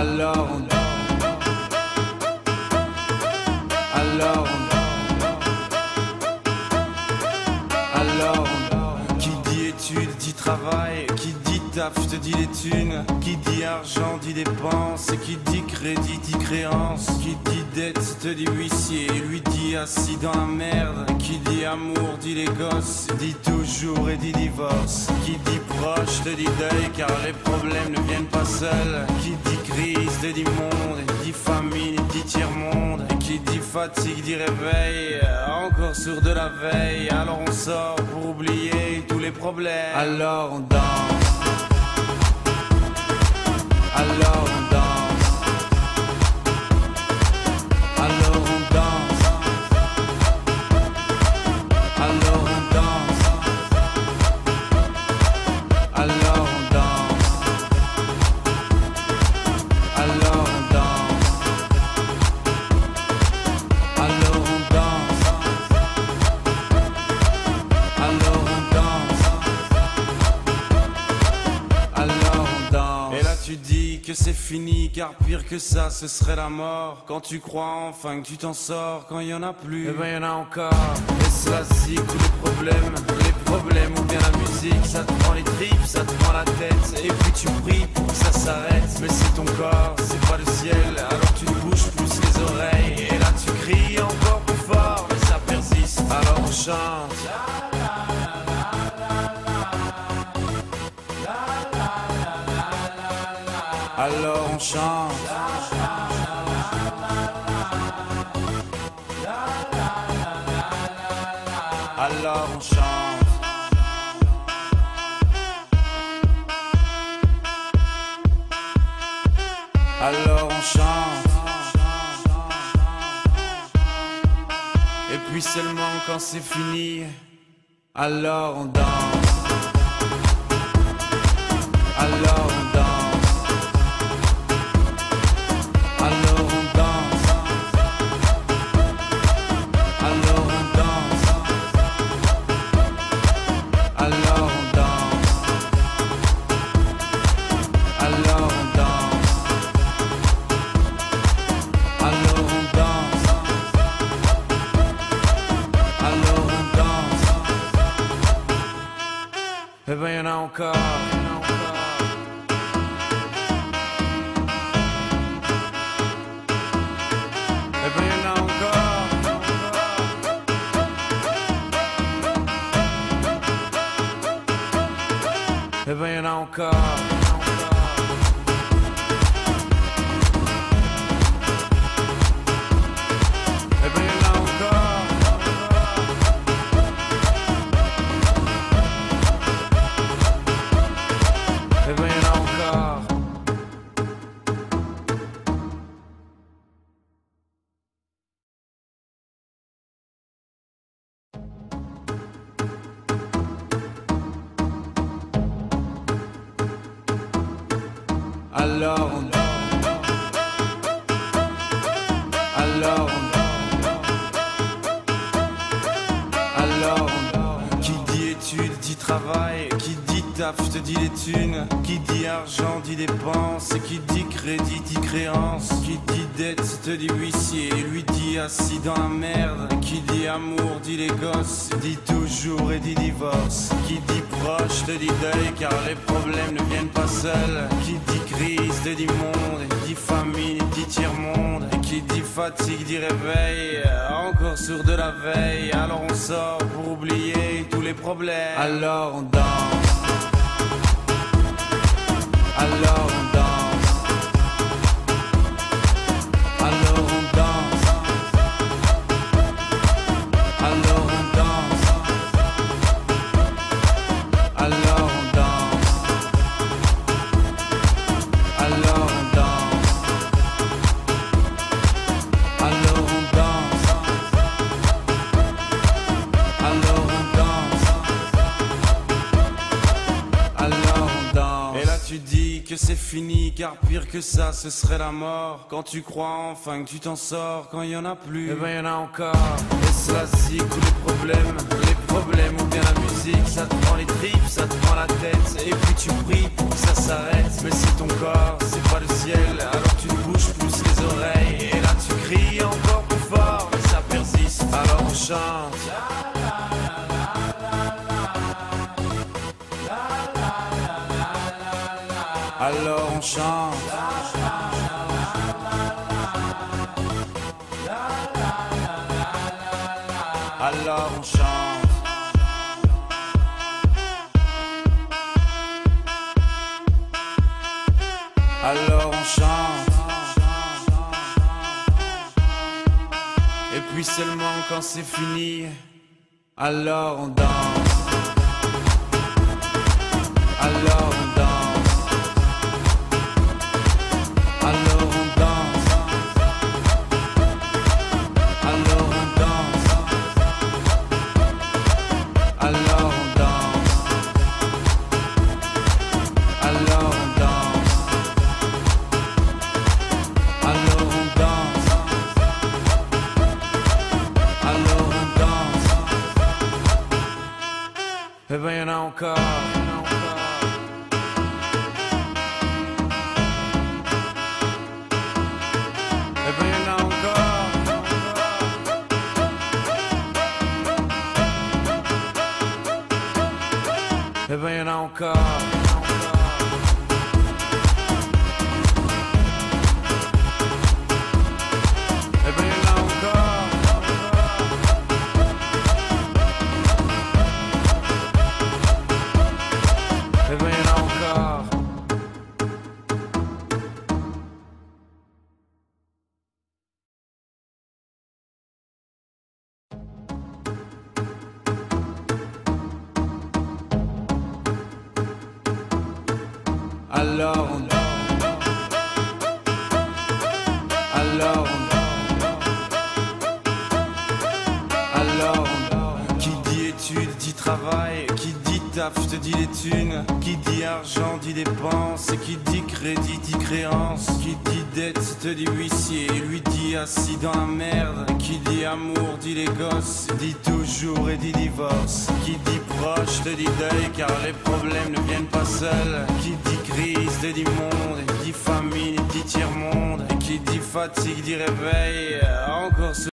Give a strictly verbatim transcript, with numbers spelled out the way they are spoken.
Alors on Alors on Alors on Qui dit études dit travail, qui dit taf te dit les thunes, qui dit argent dit dépenses, qui dit crédit dit créance, qui dit dette te dit huissier, lui dit assis dans la merde, qui dit amour dit les gosses, dit toujours et dit divorce, qui dit proche te dit deuil car les problèmes ne viennent pas seuls, qui dit crise te dit monde, dit famine dit tiers-monde, et qui dit fatigue dit réveil, encore sourd de la veille, alors on sort pour oublier tous les problèmes, alors on danse. Alors on danse, alors on danse, alors on danse, alors on danse, alors on danse, alors on danse, alors on danse, alors on danse. Et là tu dis que c'est fini, car pire que ça ce serait la mort. Quand tu crois enfin que tu t'en sors, quand il y en a plus, eh ben y en a encore. Et c'est la zik ou les problèmes, les problèmes ou bien la musique, ça te prend les tripes, ça te prend la tête, et puis tu pries pour que ça s'arrête. Mais c'est ton corps, c'est pas le ciel, alors tu te bouges plus les oreilles, et là tu cries encore plus fort, mais ça persiste, alors on chante. Alors on chante. Alors on chante. Alors on chante. Et puis seulement quand c'est fini, alors on danse. Alors on danse. Alors on danse, alors on danse, alors on danse, alors on danse, alors on danse, alors on danse. Eh ben y'en a encore. Eh ben y'en a encore. Eh ben y'en a encore. Eh ben y'en a encore. Alors on Alors on Alors on Qui dit études dit travail, qui dit taf te dit les thunes, qui dit argent dit dépenses, qui dit crédit dit créance, qui dit dette te dit huissier, lui dit assis dans la merde, qui dit amour dit les gosses, dit toujours et dit divorce, qui dit proche te dit deuil car les problèmes ne viennent pas seuls, qui dit crise te dit monde, dit famine dit tiers-monde, et qui dit fatigue dit réveil, encore sourd de la veille, alors on sort pour oublier tous les problèmes, alors on danse. Alors on danse. Alors on danse. Alors on danse. Alors on danse. Alors on danse. Alors on danse. Alors on danse. Alors on danse. Et là tu dis que c'est fini, car pire que ça ce serait la mort. Quand tu crois enfin que tu t'en sors, quand il y en a plus, eh ben y en a encore. Et c'est la zik ou les problèmes, les problèmes ou bien la musique, ça te prend les tripes, ça te prend la tête, et puis tu pries pour que ça s'arrête. Mais c'est ton corps, c'est pas le ciel, alors tu alors on chante. Alors on chante. Alors on chante. Et puis seulement quand c'est fini, alors on danse. Alors on danse. Alors on danse. Alors on danse. Alors on danse. Alors on danse. Alors on danse. Alors on danse. Eh ben y'en a encore. Eh ben y'en a encore. Eh ben y'en a encore. Eh ben y'en a encore. Eh ben y'en a encore. Alors on Alors on Alors on Qui dit études dit travail, qui dit taf te dit les thunes, qui dit argent dit dépenses, qui dit crédit dit créance, qui dit dette te dit huissier, lui dit assis dans la merde, qui dit amour dit les gosses, dit toujours et dit divorce, qui dit proche te dit deuil car les problèmes ne viennent pas seuls, qui dit crise te dit monde, qui dit famine dit tiers-monde, et qui dit fatigue dit réveil, encore ce